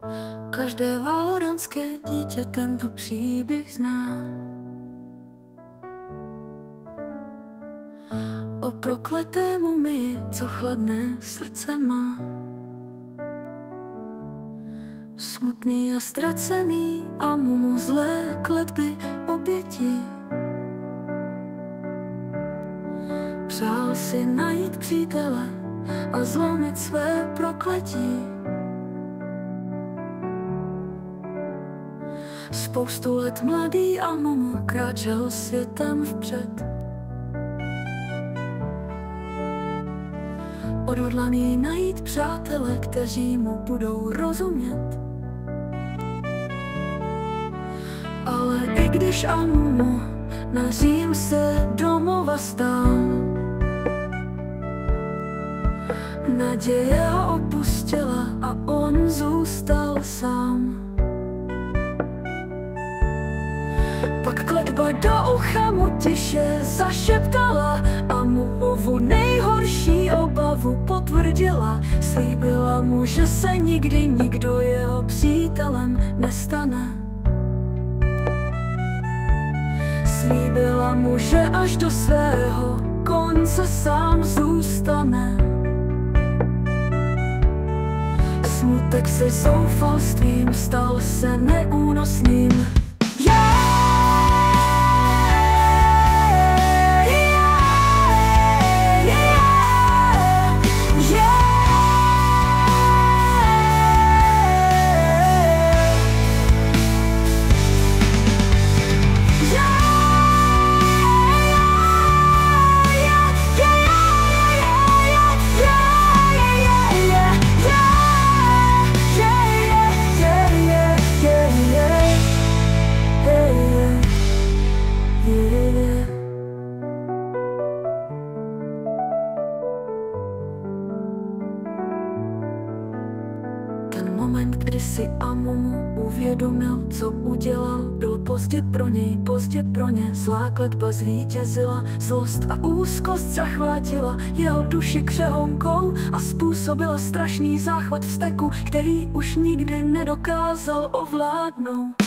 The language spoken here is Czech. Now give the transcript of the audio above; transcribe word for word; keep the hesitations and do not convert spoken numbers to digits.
Každé valorantské dítě tento příběh zná. O prokleté mumii, co chladné srdce má. Smutný a ztracený a mumu zlé kletby oběti. Přál si najít přítele a zlomit své prokletí. Spoustu let mladý a mumu kráčel světem vpřed. Odhodlaný najít přátele, kteří mu budou rozumět. Ale i když Amumu na Řím se domova stál, naděje ho opustila a on zůstal sám. Pak kletba do ucha mu tiše zašeptala a Mumuvu nejhorší obavu potvrdila. Slíbila mu, že se nikdy nikdo jeho přítelem nestane. Slíbila mu, že až do svého konce sám zůstane. Smutek se zoufalstvím stal se neúnosným. Moment, kdy si Amumu uvědomil, co udělal, byl pozdě pro něj, pozdě pro ně. Zlá kletba zvítězila, zlost a úzkost zachvátila jeho duši křehonkou a způsobila strašný záchvat vzteku, který už nikdy nedokázal ovládnout.